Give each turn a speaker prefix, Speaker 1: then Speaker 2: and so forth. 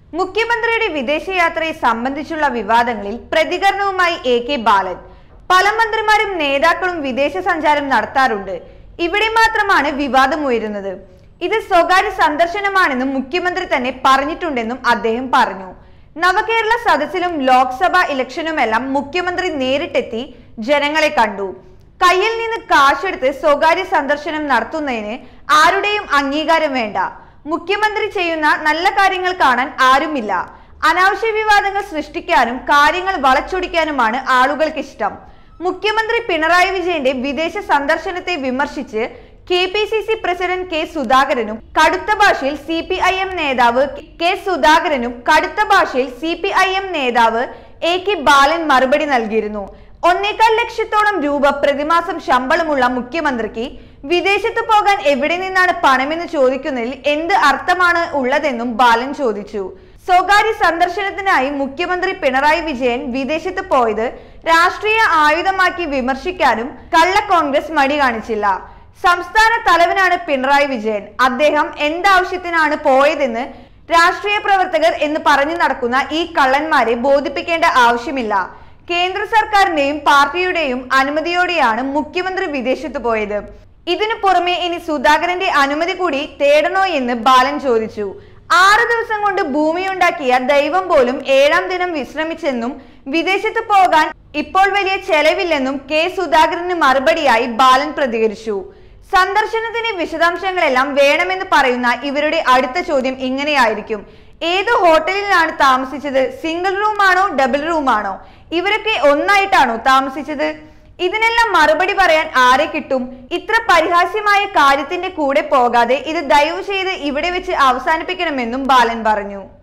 Speaker 1: മുഖ്യമന്ത്രിയുടെ വിദേശയാത്രയെ സംബന്ധിച്ചുള്ള വിവാദങ്ങളിൽ പ്രതികരണവുമായി AK ബാലൻ. പല മന്ത്രിമാരും നേതാക്കളും വിദേശ സഞ്ചാരം നടത്താറുണ്ട്. ഇവിടെ മാത്രമാണ് വിവാദം ഉയരുന്നത്. ഇത് സ്വകാര്യ സന്ദർശനമാണെന്നും മുഖ്യമന്ത്രി തന്നെ പറഞ്ഞിട്ടുണ്ടെന്നും അദ്ദേഹം പറഞ്ഞു. നവകേരള സദസ്സിലും ലോക്സഭാ ഇലക്ഷനുമെല്ലാം മുഖ്യമന്ത്രി നേരിട്ടെത്തി ജനങ്ങളെ കണ്ടു. കയ്യിൽ നിന്ന് കാശെടുത്ത് സ്വകാര്യ സന്ദർശനം നടത്തുന്നതിന് ആരുടെയും അംഗീകാരം വേണ്ട. മുഖ്യമന്ത്രി ചെയ്യുന്ന നല്ല കാര്യങ്ങൾ കാണാൻ ആരുമില്ല. അനാവശ്യ വിവാദങ്ങൾ സൃഷ്ടിക്കാനും കാര്യങ്ങൾ വളച്ചൊടിക്കാനുമാണ് ആളുകൾക്ക് ഇഷ്ടം. മുഖ്യമന്ത്രി പിണറായി വിജയന്റെ വിദേശ സന്ദർശനത്തെ വിമർശിച്ച് KPCC പ്രസിഡന്റ് K സുധാകരനും കടുത്ത ഭാഷയിൽ CPIM നേതാവ് K സുധാകരനും കടുത്ത ഭാഷയിൽ CPIM നേതാവ് AK ബാലൻ മറുപടി നൽകിയിരുന്നു. 1.25 ലക്ഷത്തോളം രൂപ പ്രതിമാസം ശമ്പളമുള്ള മുഖ്യമന്ത്രിക്ക് വിദേശത്ത് പോകാൻ എവിടെ നിന്നാണ് പണമെന്ന് ചോദിക്കുന്നതിൽ എന്ത് അർത്ഥമാണ് ഉള്ളതെന്നും ബാലൻ ചോദിച്ചു. സ്വകാര്യ സന്ദർശനത്തിനായി മുഖ്യമന്ത്രി പിണറായി വിജയൻ വിദേശത്ത് പോയത് രാഷ്ട്രീയ ആയുധമാക്കി വിമർശിക്കാനും കള്ള കോൺഗ്രസ് മടി കാണിച്ചില്ല. സംസ്ഥാന തലവനാണ് പിണറായി വിജയൻ. അദ്ദേഹം എന്താവശ്യത്തിനാണ് പോയതെന്ന് രാഷ്ട്രീയ പ്രവർത്തകർ എന്ന് പറഞ്ഞു നടക്കുന്ന ഈ കള്ളന്മാരെ ബോധിപ്പിക്കേണ്ട ആവശ്യമില്ല. കേന്ദ്ര സർക്കാരിന്റെയും പാർട്ടിയുടെയും അനുമതിയോടെയാണ് മുഖ്യമന്ത്രി വിദേശത്ത് പോയത്. ഇതിനു പുറമെ ഇനി സുധാകരന്റെ അനുമതി കൂടി തേടണോ എന്ന് ബാലൻ ചോദിച്ചു. 6 ദിവസം കൊണ്ട് ഭൂമിയുണ്ടാക്കിയ ദൈവം പോലും 7ാം ദിനം വിശ്രമിച്ചെന്നും വിദേശത്ത് പോകാൻ ഇപ്പോൾ വലിയ ചെലവില്ലെന്നും K സുധാകരന് മറുപടിയായി ബാലൻ പ്രതികരിച്ചു. സന്ദർശനത്തിന്റെ വിശദാംശങ്ങളെല്ലാം വേണമെന്ന് പറയുന്ന ഇവരുടെ അടുത്ത ചോദ്യം ഇങ്ങനെയായിരിക്കും: ഏത് ഹോട്ടലിലാണ് താമസിച്ചത്? സിംഗിൾ റൂം ആണോ ഡബിൾ റൂം ആണോ? ഇവരൊക്കെ ഒന്നായിട്ടാണോ താമസിച്ചത്? ഇതിനെല്ലാം മറുപടി പറയാൻ ആരെ കിട്ടും? ഇത്ര പരിഹാസ്യമായ കാര്യത്തിന്റെ കൂടെ പോകാതെ ഇത് ദയവ് ചെയ്ത് ഇവിടെ വെച്ച് അവസാനിപ്പിക്കണമെന്നും ബാലൻ പറഞ്ഞു.